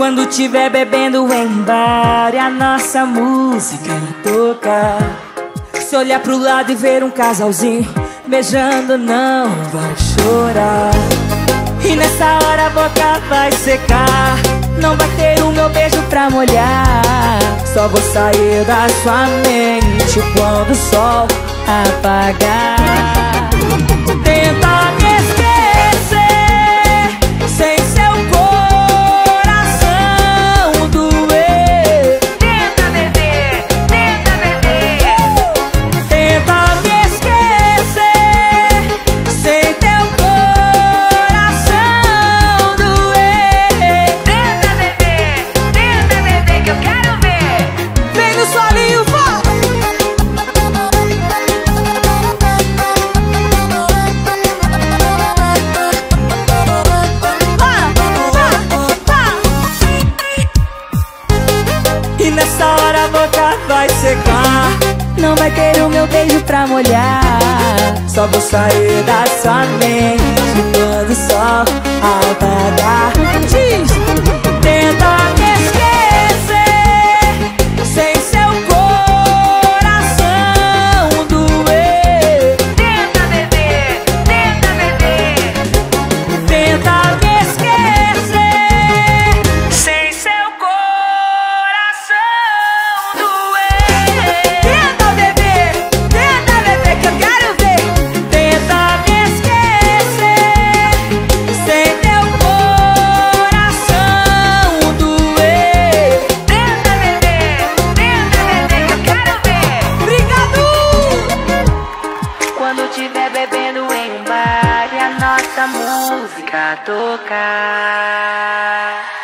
Quando tiver bebendo em bar e a nossa música tocar, se olhar pro lado e ver um casalzinho beijando, não vai chorar. E nessa hora a boca vai secar, não vai ter o meu beijo pra molhar. Só vou sair da sua mente quando o sol apagar. Tenta me esquecer sem seu coração doer. Tenta beber, tenta beber. Tenta me esquecer sem teu coração doer. Tenta beber que eu quero ver. Vem no solinho, vó! E nessa hora a boca vai secar, não vai ter o meu beijo pra molhar. Só vou sair da sua mente quando o sol apagar. Diz! Tenta me esquecer sem seu coração doer. Tenta beber, tenta beber. Tenta me esquecer Sem seu coração doer. Tenta beber que eu quero ver. Tenta me esquecer sem teu coração doer. Tenta beber que eu quero ver. Obrigado! Quando tiver bebendo em um bar e a nossa música tocar.